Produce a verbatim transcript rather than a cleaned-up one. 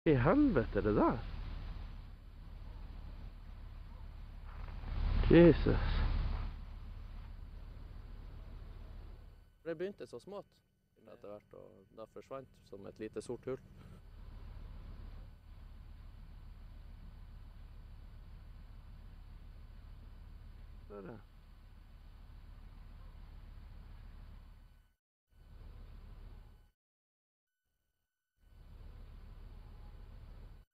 I helvete er det der? Jesus. Det begynte så smått etter hvert, og da forsvant som et lite sort hull. Det er det.